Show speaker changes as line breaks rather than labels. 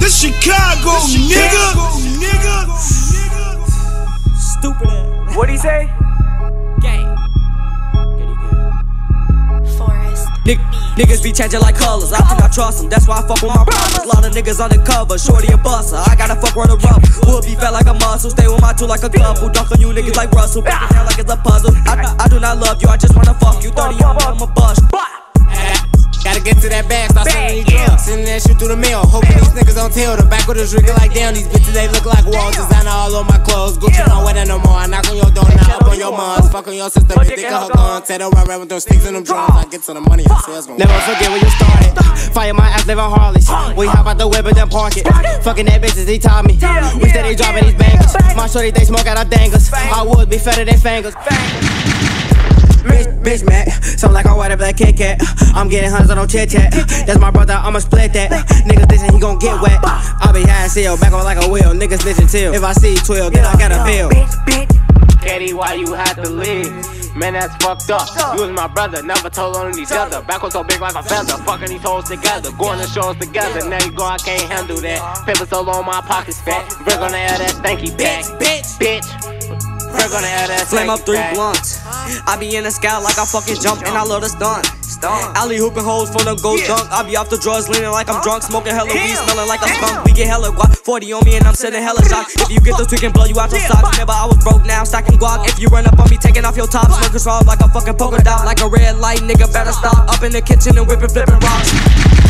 This Chicago, nigga.
Stupid ass.
What'd he say?
Gang.
Forest.
Niggas be changing like colors, I cannot trust them, that's why I fuck with my brothers. Lot of niggas undercover, shorty a buster, I gotta fuck runner up. Would be fat like a muscle, stay with my tool like a couple. Dunk on you niggas like Russell, break it down like it's a puzzle. I do not love you, I just wanna fuck you. 30 young, I'm a bust.
Gotta get to that bag, start selling these drugs. Sending that shit through the mail, hoping these niggas don't tell. The back with the drinking like damn, these bitches they look like walls. Designer all on my clothes, Gucci don't wear that no more. I knock on your door, now up on your moms. Fuck on your sister, bitch, think of her gun. Tell her I rap with those sticks and them drums. I get to the money, I say it's gon'
never forget where you started. Fire my ass, live on Harleys. We hop out the whip and then park it. Fucking that bitches, he taught me. We steady dropping these bangers. My shorty, they smoke out our dangers. I would be fatter than fingers. Bitch, Mac, so like I white a black Kit Kat. I'm getting hundreds on no chit chat. That's my brother, I'ma split that. Niggas listen, he gon' get wet. I be high and seal, back on like a wheel. Niggas listen till. If I see 12, then I gotta feel.
Caddy, why you had to leave? Man, that's fucked up. You was my brother, never told on each other. Back was so big like a feather. Fucking these hoes together, going to shows together. Now you go, I can't handle that. Paper so low, my pockets fat. We're gonna add that stanky back. Bitch. We're gonna add that
flame up 3 blunts. I be in the sky like I fucking jump and I love to stunt. Alley hooping hoes from the go dunk. I be off the drugs leaning like I'm drunk, smoking hella weed, smelling like a skunk. We get hella guap, 40 on me and I'm sitting hella shocked. If you get this, we can blow you out your socks. Remember I was broke, now I'm stacking guap. If you run up on me, taking off your top, smoking strong like a fucking polka dot. Like a red light, nigga better stop. Up in the kitchen and whipping, flipping rocks.